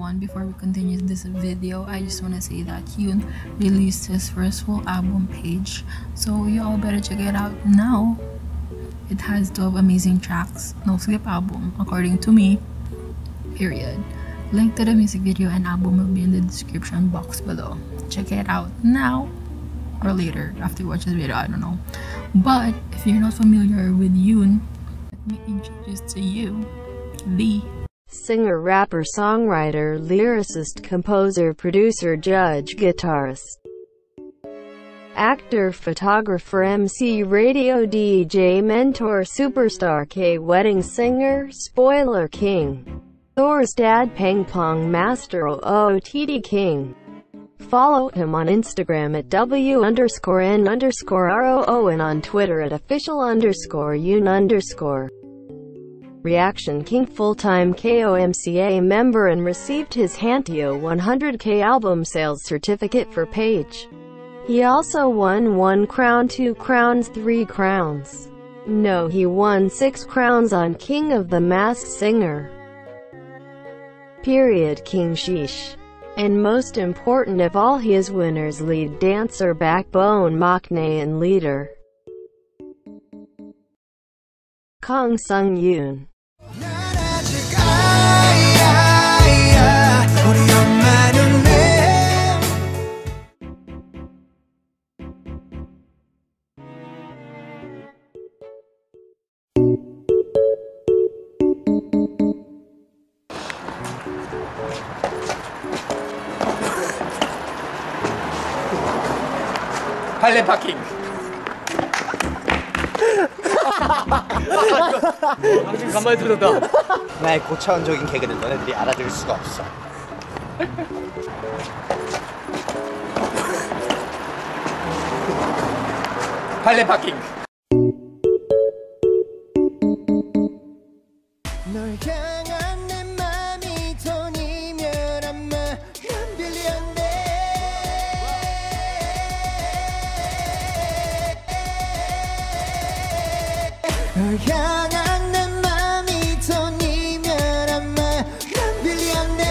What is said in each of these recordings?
everyone, before we continue this video, I just want to say that Yoon released his first full album, Page, so you all better check it out now. It has 12 amazing tracks, no skip album according to me, period. Link to the music video and album will be in the description box below. Check it out now or later after you watch this video, I don't know. But if you're not familiar with Yoon, let me introduce to you the singer, rapper, songwriter, lyricist, composer, producer, judge, guitarist, actor, photographer, MC, radio DJ, mentor, superstar, K-wedding singer, spoiler king, Thor's dad, ping pong master, OOTD king. Follow him on Instagram at W_N_ROO and on Twitter at official_Yoon_. Reaction King, full-time KOMCA member, and received his Hanteo 100K album sales certificate for Page. He also won 1 crown, 2 crowns, 3 crowns. No, he won 6 crowns on King of the Masked Singer. Period. King Sheesh. And most important of all, he is winner's lead dancer, backbone, maknae and leader. Kang Sung Yoon. 할렘 파킹. 당신 간만에 들었다. 나의 고차원적인 개그는 너네들이 알아들을 수가 없어. 할렘 파킹. 널 향한 내 맘이 돈이면 아마 난 빌리언데. 널 향한 내 맘이 돈이면 아마 난 빌리언데.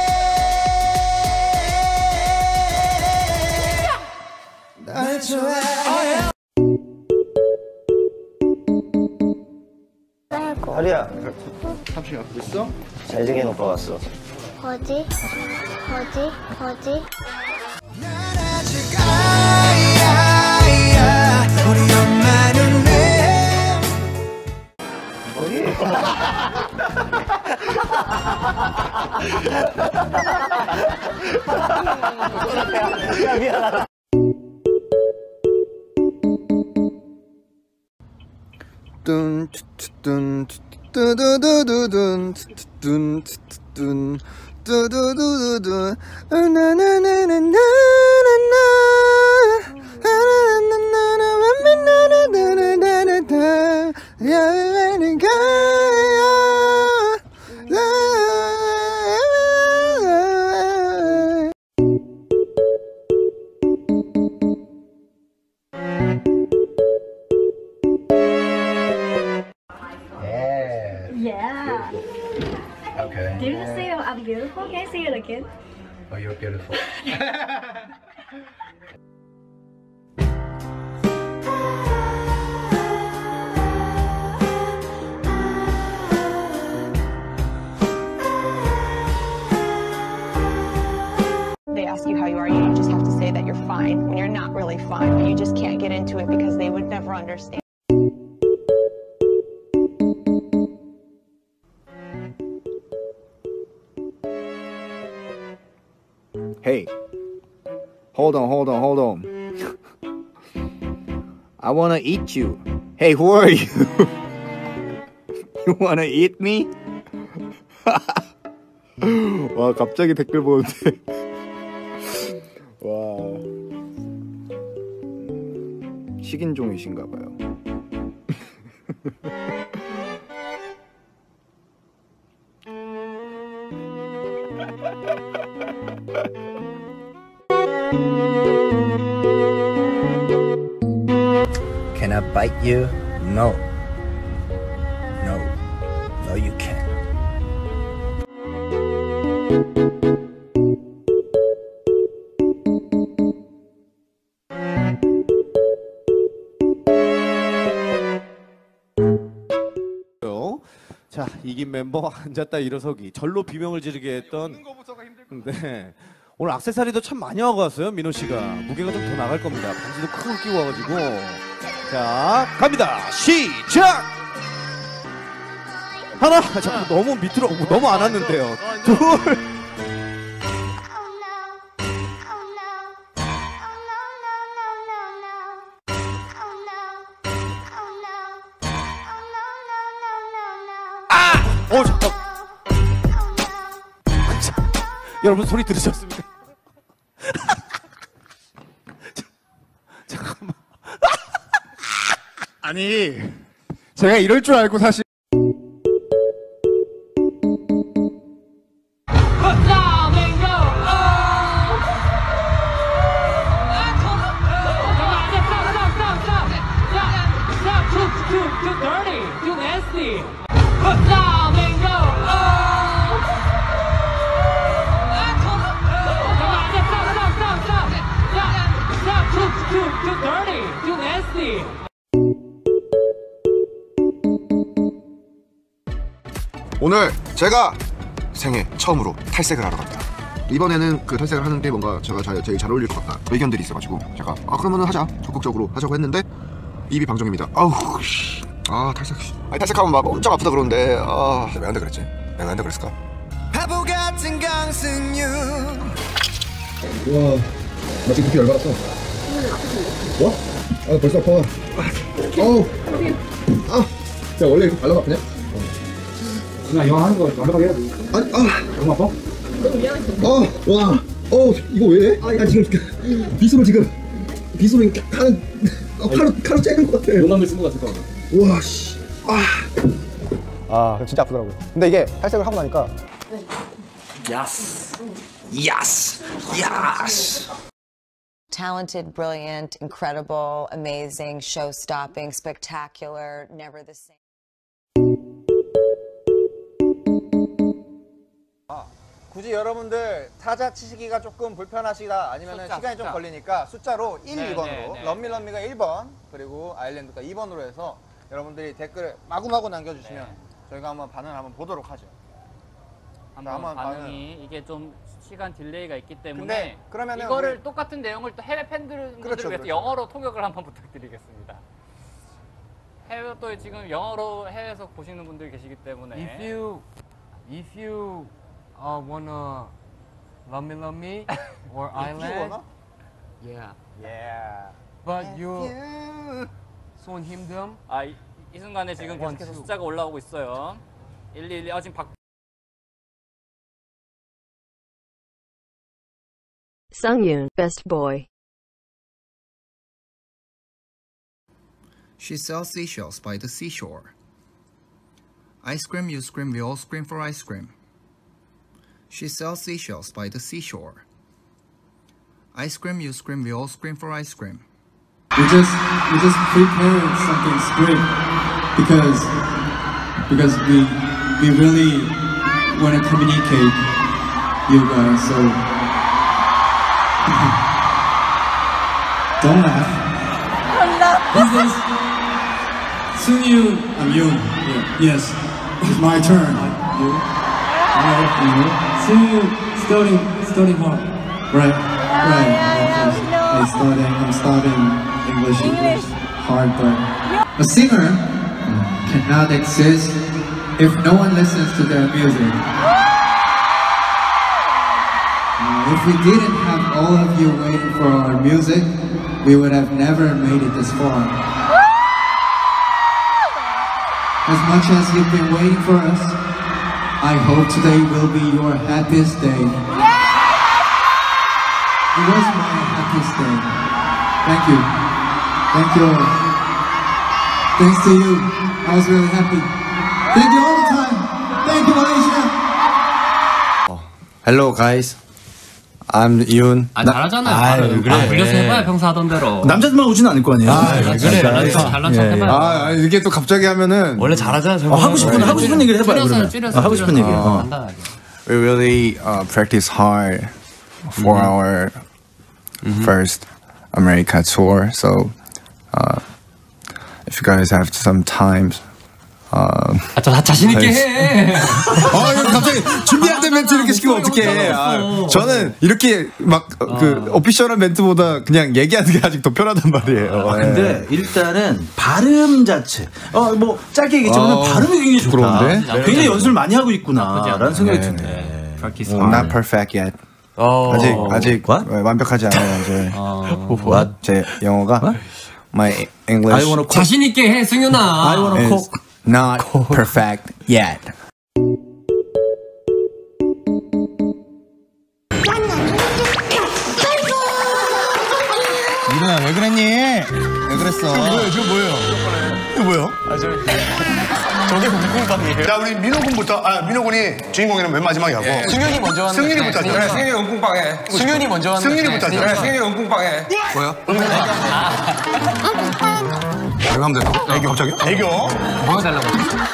날 좋아해. 하리야, 삼촌이 갖고 있어? 잘생긴 오빠 왔어. 어디? 난 아직 아이야. 우리 엄마 눈에 야, 미안하다. Yeah. Okay. Did you just say I'm beautiful? Can I say it again? Oh, you're beautiful. They ask you how you are, you just have to say that you're fine when you're not really fine, but you just can't get into it because they would never understand. Hey, hold on. I wanna eat you. Hey, who are you? You wanna eat me? 와, 갑자기 댓글 보는데. 와, 식인종이신가봐요. Can I bite you? No. No, you can't. 자, 이긴 멤버 앉았다 일어서기 절로 비명을 지르게 했던. 네. 오늘 액세서리도 참 많이 하고 왔어요, 민호 씨가. 무게가 좀 더 나갈 겁니다. 반지도 큰 걸 끼고 와가지고. 자, 갑니다. 시작! 하나, 자꾸 너무 밑으로, 너무 안 왔는데요. 둘. 잠깐. 여러분 소리 들으셨습니까? 잠깐만. 아니 제가 이럴 줄 알고 사실 오늘 제가 생애 처음으로 탈색을 하러 갑니다. 이번에는 그 탈색을 하는 게 뭔가 제가 제일 잘 어울릴 것 같다 의견들이 있어가지고 제가 그러면은 하자 적극적으로 하자고 했는데 입이 방정입니다. 아우 씨. 탈색. 아니 탈색하면 막 엄청 아프다 그러는데 왜 안 돼 그랬지? 내가 왜 안 돼 그랬을까? 바보 같은 강승유. 우와 나 지금 두피 열받았어. 뭐? 벌써 아파. 야 원래 이렇게 발라도 아프냐? 누나 이거 하는 거 완벽하게 해야 돼. 너무 아파? 이거 왜? 지금 빗소리 칼로 째는 것 같아. 용암을 쓴 것 같을 거 같아. 우와 씨. 진짜 아프더라고요. 근데 이게 탈색을 하고 나니까. Yes. Talented, brilliant, incredible, amazing, show-stopping, spectacular, never the same. 굳이 여러분들 타자 치시기가 조금 불편하시다 아니면 시간이 좀 걸리니까 숫자로 1, 2번으로 럼미가 1번 그리고 아일랜드가 2번으로 해서 여러분들이 댓글을 마구마구 남겨주시면 저희가 한번 반응을 한번 보도록 하죠. 한번 반응이 이게 좀 시간 딜레이가 있기 때문에 근데 그러면은 이거를 똑같은 내용을 또 해외 팬들을 위해서 영어로 통역을 한번 부탁드리겠습니다. 해외 또 지금 영어로 해외에서 보시는 분들이 계시기 때문에 If you wanna love me or island, yeah. But you 손 힘듦. 이 순간에 지금 계속해서 숫자가 올라오고 있어요. 111. 지금 Sungyoon, best boy. She sells seashells by the seashore. I scream, you scream, we all scream for ice cream. She sells seashells by the seashore. I scream, you scream, we all scream for ice cream. We just prepared something script because we really want to communicate you guys. So don't laugh. This is Sunyoon. I'm Yoon. Yes, it's my turn. You. Sunyoon studying hard. Right. I'm studying English hard, but a singer cannot exist if no one listens to their music. If we didn't have all of you waiting for our music, we would have never made it this far. As much as you've been waiting for us, I hope today will be your happiest day. It was my happiest day. Thank you. Thank you all. Thanks to you, I was really happy. Thank you all the time. Thank you, Malaysia. Hello guys. I'm Yoon. 잘하잖아요. 그래. 불려서 해봐요. 평소 하던 대로. 남자들만 오지는 않을 거 아니에요. 그래. 잘난 척 해봐요. 이게 또 갑자기 하면은 원래 잘하잖아요. 하고 싶은 얘기를 해봐요. 하고 싶은 얘기. We really practice hard for our first America tour. So if you guys have some time 자신 있게 해. 이거 갑자기 준비한 데 멘트 이렇게 시키면 어떡해. 저는 이렇게 막 그 오피셜한 멘트보다 그냥 얘기하는 게 아직 더 편하단 말이에요. 근데 일단은 발음 자체, 뭐 짧게 얘기했지만 발음이 굉장히 좋다. 그런데? 굉장히 연습을 많이 하고 있구나라는 생각이 드네. Not perfect yet. 아직 완벽하지 않아요. 이제 제 영어가 my English. 자신 있게 해, 승윤아. I wanna cook. Not perfect yet. 민호야 왜 그랬니? 왜 그랬어? 지금 뭐예요? 이거 뭐예요? 저게 웅궁빵이에요. 자 우리 민호 군부터. 민호 군이 주인공이면 맨 마지막에 하고. 승윤이 먼저 하는. 승윤이부터 하자. 그래, 승윤이 웅궁빵 해. 승윤이 먼저 하는. 승윤이부터 하자. 그래, 승윤이 웅궁빵 해. 뭐야? 내가 하면 되나? 애교 갑자기? 애교. 뭐가 달라고?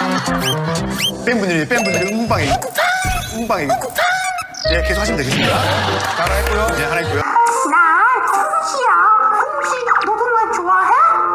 팬분들이 웅궁빵 애교. 웅궁빵 애교. 예, 계속 하시면 되겠습니다. 하나 했고요. 네, 하나 했고요. 혹시 너도 날 좋아해?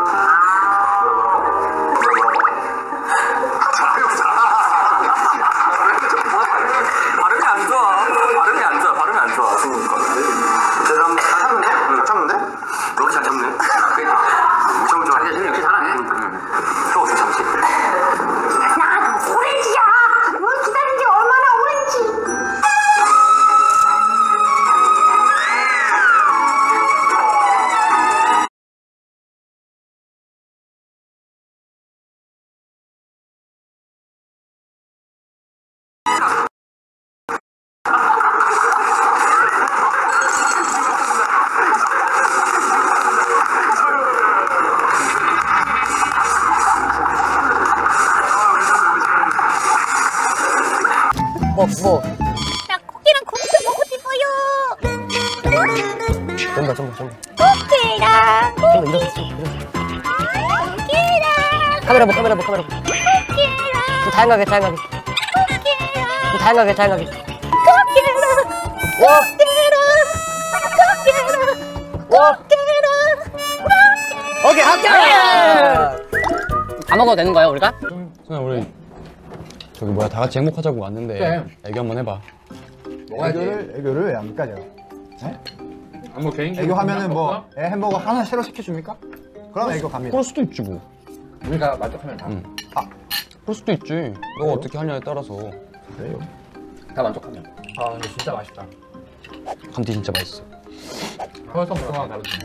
발음이 안 좋아. 발음이 안 좋아. 죄송합니다. 잘 참는데? 너무 잘 참네. 엄청 좋아. 이렇게 잘하네. 또 잠시. 난 오렌지야. 널 기다린 지 얼마나 오렌지. 뭐. 나 고기랑 고기도 먹고 싶어요. 좀더. 고기랑 카메라 보. 고기랑 좀 다양하게. 오케이, 합격! 다 먹어도 되는 거야, 우리가? 그냥 우리 저기 뭐야 다 같이 행복하자고 왔는데 그래. 애교 한번 해봐. 애교를 왜 안 까죠? 네? 뭐 개인기 애교하면은 뭐 햄버거 하나 새로 시켜줍니까? 그럼 애교 갑니다. 그럴 수도 있지 뭐. 우리가 만족하면 다. 그럴 수도 있지. 너가 어떻게 하냐에 따라서. 그래요? 다 만족하면. 근데 진짜 맛있다. 감튀 진짜 맛있어. 벌써 먹어가 다르지.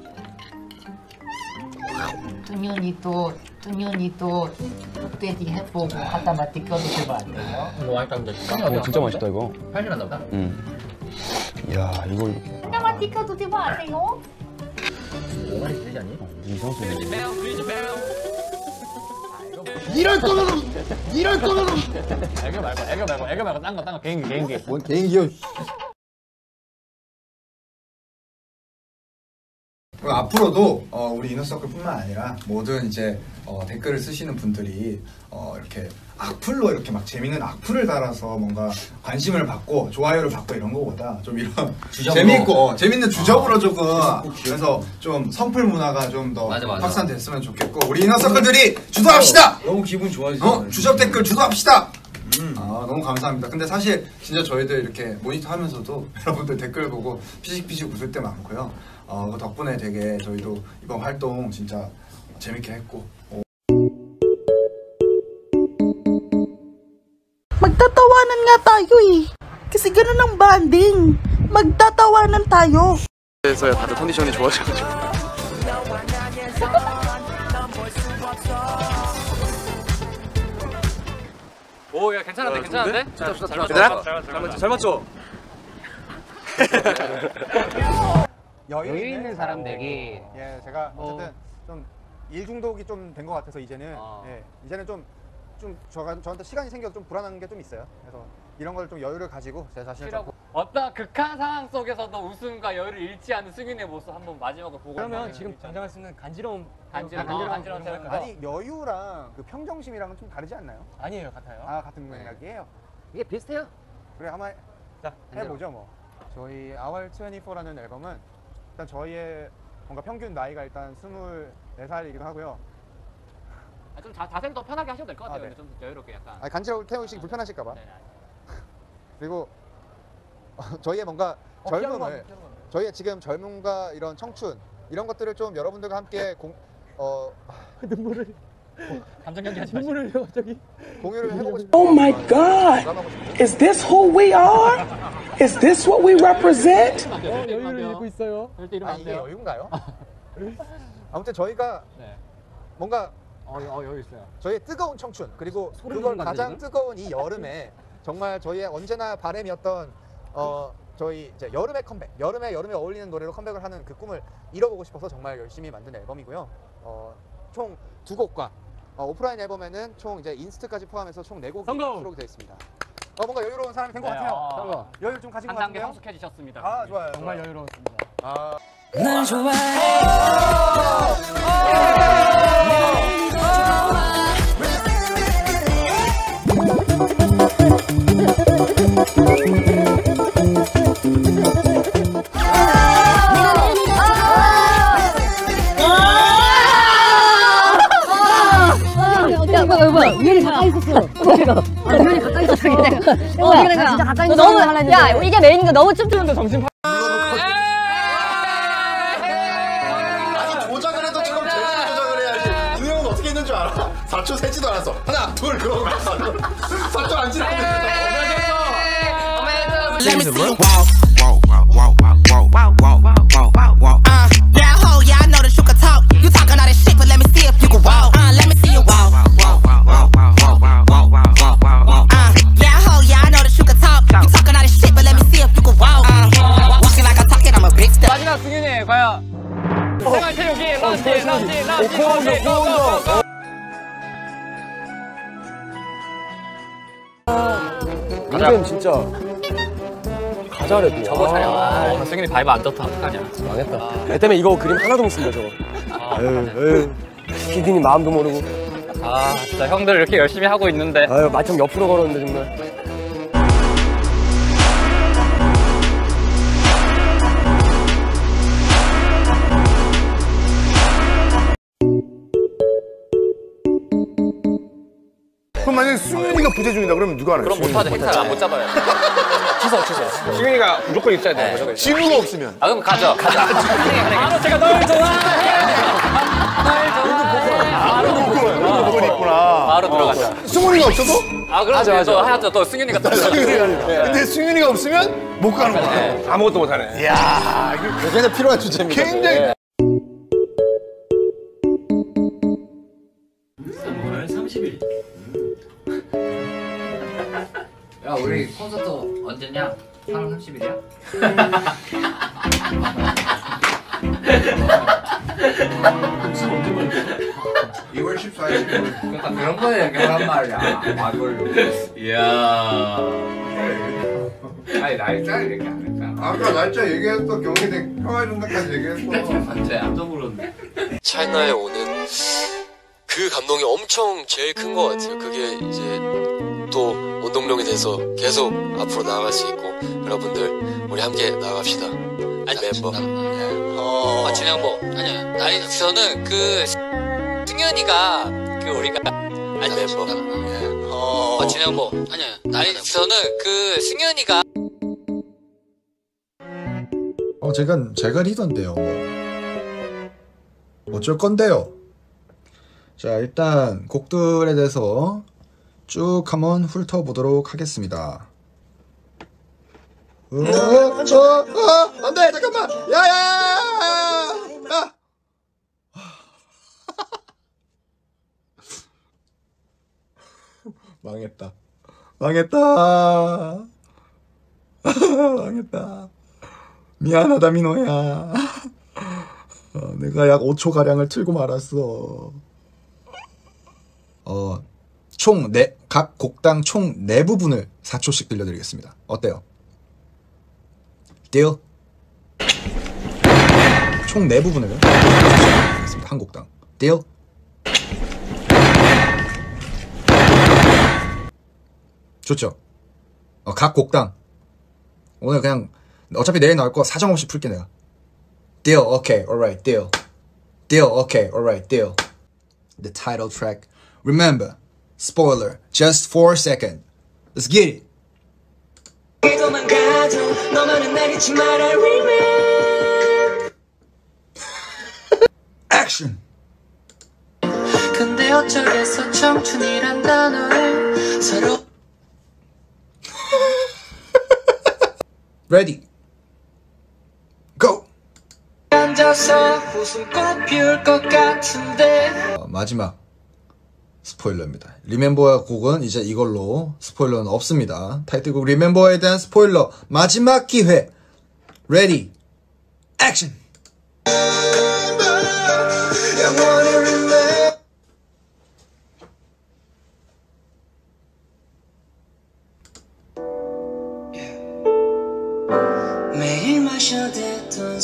뚱년이 또 흑돼지 해보고 하다만 뜯겨주시면 안 돼요? 이거 맛있다는데 진짜 맛있다 이거. 팔질 않나 보다. 야 이거 이렇게. 하나만 뜯겨주시면 안 돼요? 뭐가 되지 않니? 이상 소리. 이럴 거면 애교 말고 딴 거 개인기. 뭔 개인기요? 앞으로도 우리 이너서클뿐만 아니라 모든 이제 댓글을 쓰시는 분들이 이렇게 악플로 이렇게 막 재밌는 악플을 달아서 뭔가 관심을 받고 좋아요를 받고 이런 거보다 좀 이런 재미있고 재밌는 주접으로 조금 그래서 좀 선플 문화가 좀 더 확산됐으면 좋겠고 우리 이너서클들이 주도합시다. 너무 기분 좋아지죠. 주접 댓글 주도합시다. 너무 감사합니다. 근데 사실 진짜 저희들 이렇게 모니터 하면서도 여러분들 댓글 보고 피식피식 웃을 때 많고요. 그 덕분에 되게 저희도 이번 활동 진짜 재밌게 했고 Magtatawanan nga tayo eh. Kasi ganun ang banding. Magtatawanan tayo. 그래서 다들 컨디션이 좋아져가지고 오, 야 괜찮은데? 잘 맞죠? 여유 있는 사람들이 제가 어쨌든 좀 일 중독이 좀 된 것 같아서 이제는 이제는 좀 저한테 시간이 생겨서 좀 불안한 게 좀 있어요. 그래서 이런 걸 좀 여유를 가지고 제 자신을 좀 어떤 극한 상황 속에서도 웃음과 여유를 잃지 않는 승윤의 모습 한번 마지막으로 보고. 그러면 지금 당장 할 수 있는 간지러운 아니 여유랑 그 평정심이랑은 좀 다르지 않나요? 아니에요, 같아요. 같은 맥락이에요? 이게 비슷해요. 그래 한번 해보죠 뭐. 저희 Our 24라는 앨범은 일단 저희의 뭔가 평균 나이가 일단 24살이기도 하고요. 좀 자세를 더 편하게 하셔도 될 것 같아요. 네. 좀 여유롭게 약간. 간지러울 태우시기 불편하실까봐. 네. 그리고 저희의 뭔가 젊음을, 저희의 지금 젊음과 이런 청춘 이런 것들을 좀 여러분들과 함께 눈물을 감정 연기하지 마시고 눈물을 갑자기 공유를 해보고 싶어요. Oh my God! Is this who we are? Is this what we represent? 여유를 잃고 있어요. 절대 이러면 안 이게 돼요. 여유인가요? 아무튼 저희가 뭔가 여유 있어요. 저희의 뜨거운 청춘 그리고 소름 그걸 돋는 가장 건데, 뜨거운 이 여름에 정말 저희의 언제나 바람이었던 저희 이제 여름의 컴백, 여름에 어울리는 노래로 컴백을 하는 그 꿈을 이뤄보고 싶어서 정말 열심히 만든 앨범이고요. 총 2곡과 오프라인 앨범에는 총 이제 인스트까지 포함해서 총 4곡이 수록이 되어 있습니다. 뭔가 여유로운 사람이 된 것 같아요. 여유 좀 가진 것 한 단계 같은데요? 성숙해지셨습니다. 아, 좋아요. 정말 좋아요. 여유로웠습니다. 날 좋아해. 뭐야 우연히 가까이 있었어. 우연히 가까이 있었어. 내가 진짜 가까이 있었어. 너무 야 이게 메인인가 너무 춤추는데 정신 아니 조작을 해도 지금 제대로 조작을 해야지. 이 형은 어떻게 했는 줄 알아? 4초 세지도 않았어. 하나 둘 그러고 4초 안 지났는데. Let me see you Yeah, ho, yeah, I know that you can talk. You talking all that shit, but let me see if you can walk. Let me see you walk. Yeah, ho, yeah, I know that you can talk. You talking all that shit, but let me see if you can walk. Walking like I'm talking, I'm a big step. 마지막 승윤이 과연 생활체육이 런치 고고. 이름 진짜 가자래. 저거 잘해. 승윤이 바이브 안 좋다. 어떡하냐. 망했다. 애 때문에 이거 그림 하나도 못 쓴다 저거. 에휴. PD님 마음도 모르고. 진짜 형들 이렇게 열심히 하고 있는데. 마청 옆으로 걸었는데 정말. 그럼 만약에 승윤이가 부재 중이다 그러면 누가 하나요? 그럼 못하죠. 못 잡아요. 취소. 승윤이가 무조건 있어야 돼. 진우가 없으면. 그럼 가죠. 바로 제가 널 좋아해. 그건 있구나. 바로 들어가죠. 승훈이가 없어도? 그럼 또 하야죠. 또 승윤이가 또. 근데 승윤이가 없으면 못 가는 거야. 아무것도 못하네. 이야, 이거 굉장히 필요한 주제입니다. 굉장히. 5월 30일. 야 우리 콘서트 언제냐? 4월 30일이야? 무슨 언제 보내? 2월 14일. 그러니까 그런 거 얘기하란 말이야. 말을. 이야. 아니 날짜 얘기 안 했잖아. 아까 날짜 얘기했어. 경희대 평화전당까지 얘기했어. 맞지? 안 물었네. 차이나에 오는 그 감동이 엄청 제일 큰 것 같아요. 그게 이제 또 원동력이 돼서 계속 앞으로 나아갈 수 있고, 여러분들 우리 함께 나갑시다. 아니 멤버. 진영보. 아니야. 나이에서는 그 승현이가 그 우리가 아니 멤버. 진영보. 아니야. 나이에서는 그 승현이가. 제가 리더인데요. 어쩔 건데요. 자, 일단 곡들에 대해서 쭉 한번 훑어보도록 하겠습니다. 안 돼! 잠깐만! 야! 망했다. 미안하다, 민호야. 내가 약 5초가량을 틀고 말았어. 각 곡당 총 4부분을 4초씩 들려드리겠습니다. 어때요? 딜? 총 4부분을 4초씩 들려드리겠습니다. 한 곡당. 딜? 좋죠? 각 곡당. 오늘 그냥 어차피 내일 나올 거 사정없이 풀게 내가. Deal, okay, alright, deal. Deal, okay, alright, deal. The title track Remember, spoiler, just 4 seconds. Let's get it. Action. 근데 어쩌겠어 청춘이란 단어를 서로 Ready. Go. 앉아서 웃음꽃 피울 것 같은데 마지막 스포일러입니다. 리멤버의 곡은 이제 이걸로 스포일러는 없습니다. 타이틀곡 리멤버에 대한 스포일러 마지막 기회. Ready. Action. 매일 마셔댔던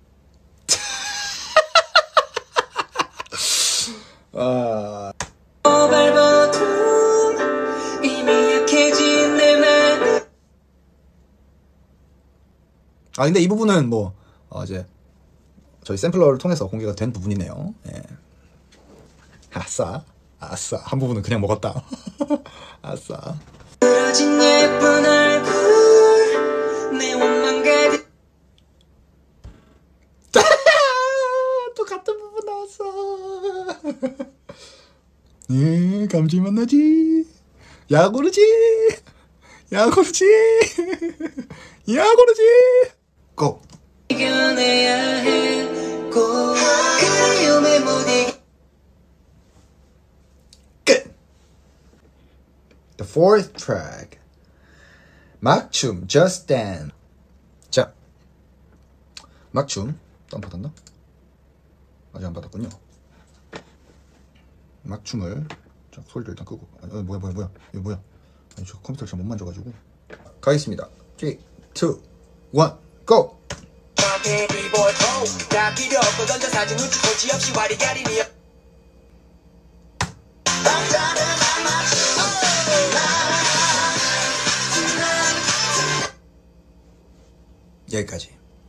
밟아도 이미 약해진 내 맘. 근데 이 부분은 뭐 이제 저희 샘플러를 통해서 공개가 된 부분이네요. 예. 아싸 한 부분은 그냥 먹었다. 아싸. 늘어진 예쁜 얼굴 내 원망 가득 또 같은 부분 나왔어. 감질맛 나지. 야구르지. 고. 이겨내야 해 꼭 그리움에 못 이겨. The fourth track. 막춤 Just Dance. 자, 막춤 다운 받았나? 아직 안 받았군요. 막춤을 자, 소리를 일단 끄고. 뭐야 이거 뭐야? 아니, 저 컴퓨터를 잘 못 만져가지고. 가겠습니다. 3, 2, 1, GO! 여기까지.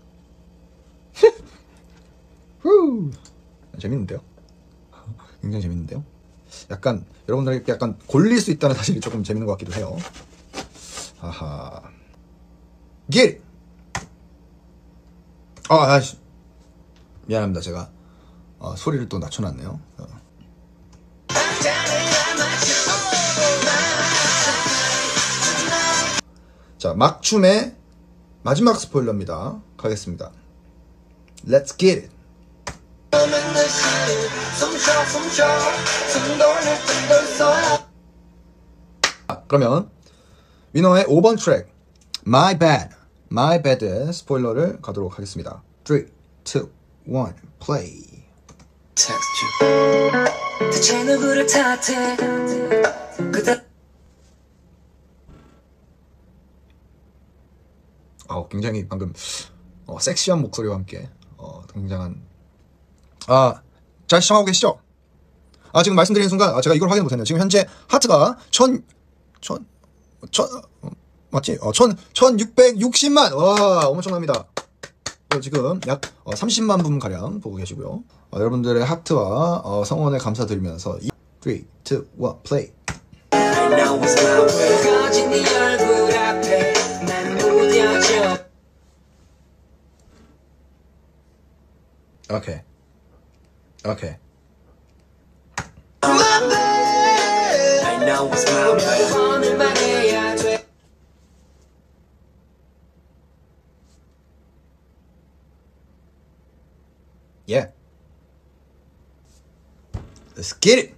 재밌는데요? 굉장히 재밌는데요? 약간 여러분들에게 약간 골릴 수 있다는 사실이 조금 재밌는 것 같기도 해요. 아하. Get it! 미안합니다. 제가 소리를 또 낮춰놨네요. 자, 막춤의 마지막 스포일러입니다. 가겠습니다. Let's get it. 그러면 위너의 5번 트랙 My Bad의 스포일러를 가도록 하겠습니다. 3, 2, 1, play. 대체 누구를 탓해 굉장히 방금 섹시한 목소리와 함께 굉장한 잘 시청하고 계시죠? 지금 말씀드리는 순간 제가 이걸 확인 못했네요. 지금 현재 하트가 1660만! 와, 엄청납니다. 지금 약 30만 분 가량 보고 계시고요. 여러분들의 하트와 성원에 감사드리면서 3, 2, 1, play. 오케이. Yeah. Let's get it.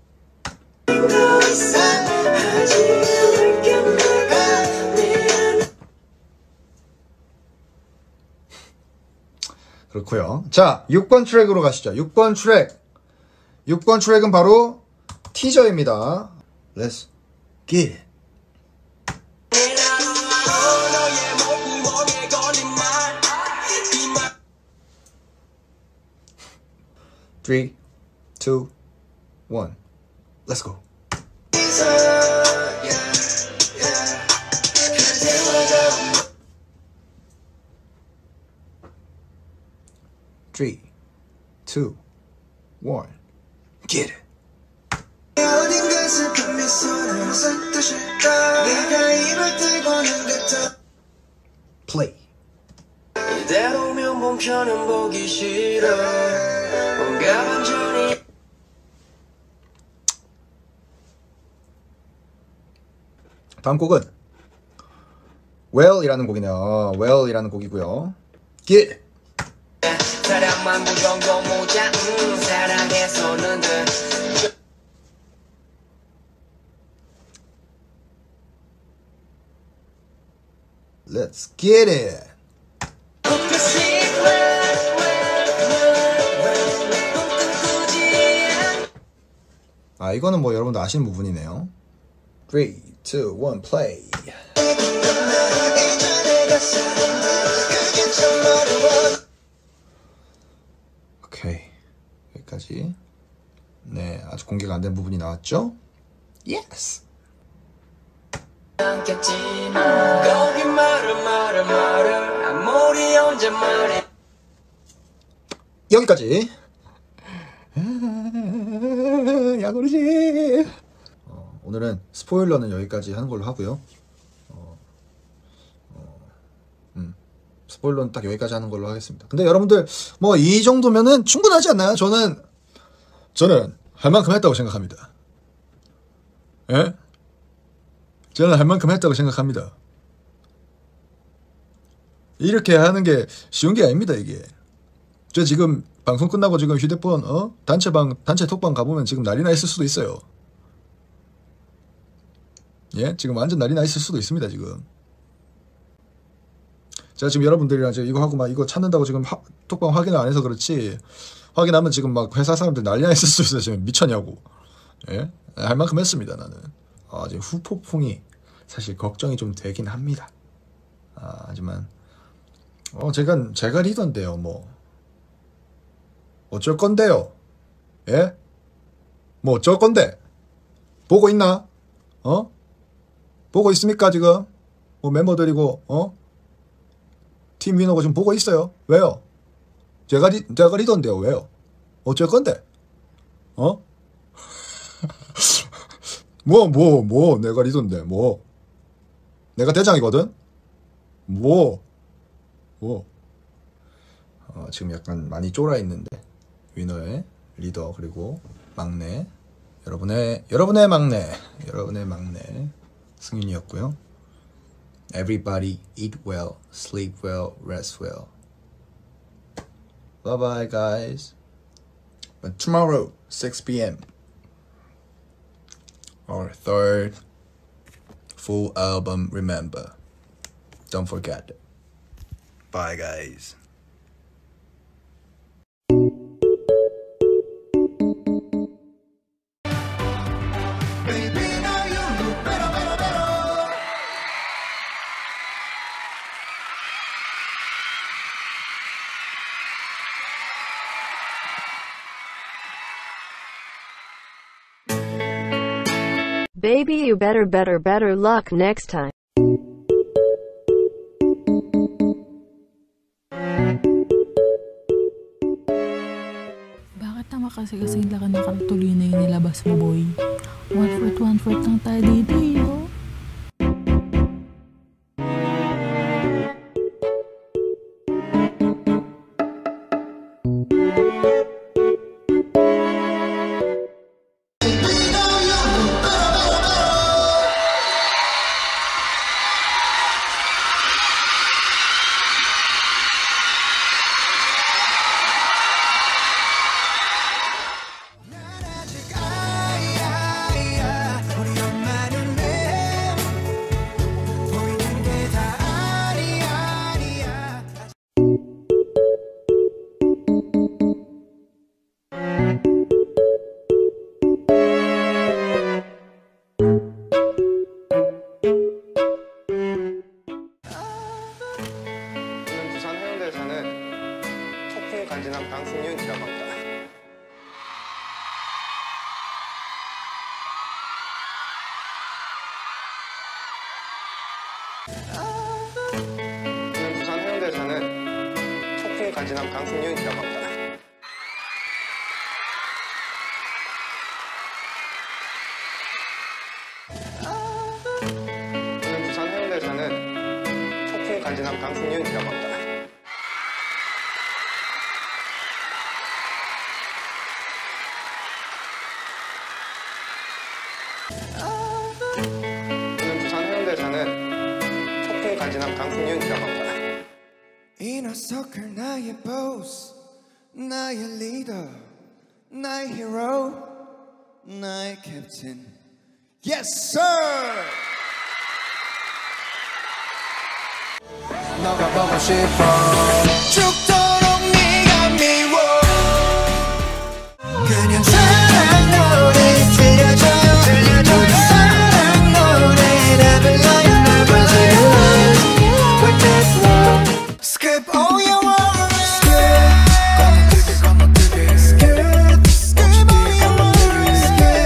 그렇고요. 자, 6번 트랙으로 가시죠. 6번 트랙은 바로 티저입니다. Let's get it. Three, 2, 1, let's go. 3, 2, 1, get it. Play. 이대로면 본편은 보기 싫어. 뭔가 반전이. 다음 곡은 Well이라는 곡이네요. Well이라는 곡이고요. Get. 사랑만 그 정도 모자. 사랑해서는 돼. Let's get it. 아, 이거는 뭐 여러분도 아시는 부분이네요. 3, 2, 1, play. 오케이. 여기까지. 네, 아직 공개가 안 된 부분이 나왔죠? Yes! 여기까지. 야구르지. 오늘은 스포일러는 여기까지 하는 걸로 하고요. 스포일러는 딱 여기까지 하는 걸로 하겠습니다. 근데 여러분들 뭐 이 정도면은 충분하지 않나요? 저는 할 만큼 했다고 생각합니다. 예? 저는 할 만큼 했다고 생각합니다. 이렇게 하는 게 쉬운 게 아닙니다, 이게. 저 지금 방송 끝나고 지금 휴대폰 단체 톡방 가보면 지금 난리 나 있을 수도 있어요. 예? 지금 완전 난리 나 있을 수도 있습니다, 지금. 제가 지금 여러분들이랑 이거 하고 막 이거 찾는다고 지금 톡방 확인을 안 해서 그렇지, 확인하면 지금 막 회사 사람들 난리 나 있을 수 있어요. 지금 미쳤냐고. 예? 할 만큼 했습니다, 나는. 지금 후폭풍이 사실 걱정이 좀 되긴 합니다. 하지만 제가 리더인데요, 뭐 어쩔 건데요? 예? 뭐 어쩔 건데? 보고 있나? 보고 있습니까 지금? 뭐 멤버들이고 팀 위너가 지금 보고 있어요. 왜요? 제가 리더인데요. 왜요? 어쩔 건데? 뭐 내가 리더인데 뭐 내가 대장이거든? 지금 약간 많이 쫄아 있는데 위너의 리더 그리고 막내 여러분의 막내 승윤이었고요. Everybody eat well, sleep well, rest well. Bye bye guys. But tomorrow 6 p.m. our third full album Remember. Don't forget it. Bye guys. Baby, you better luck next time. Bakit naman kasi lang nakatuloy na yung nilabas mo, boy? 1 foot lang tayo dito, yo. 부산 해운대에 사는 폭풍 간지남 강승윤이라고 합니다. 저는 부산 해운대에 사는 폭풍 간지남 강승윤이라고 합니다. 가지남 강승윤이라고 합니다. 저는 부산 해운대 사는 소풍 가지남 강승윤이라고 합니다. 이너서클 나의 보스, 나의 리더, 나의 히로, 나의 캡틴. Yes sir. 너가 보고 싶어 죽도록 네가 미워. 그냥 사랑 노래 들려줘요. 우리 사랑 노래를 불러요. With this love, skip all your worries. 건너뛰기 skip, skip all your worries.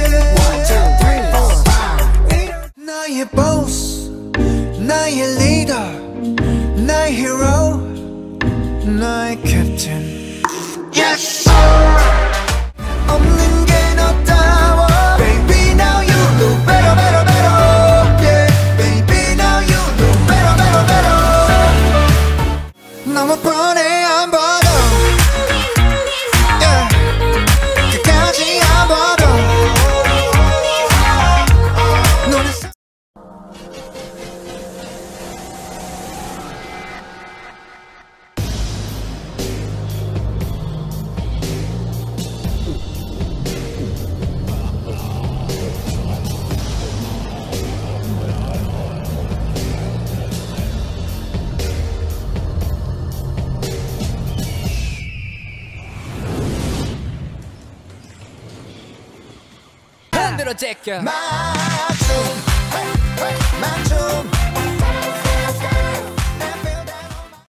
1, 2, 3, 4. 나의 boss, 나의 leader, 나의 hero, 나의 captain. Yes sir. 없는 게 너다워. Baby now you do better, better, better. Yeah, baby now you do better, better, better. 너무 뻔해 안 봐도. Yeah, 끝까지 안 봐도. 만들어 제껴 맞춤, 맞춤.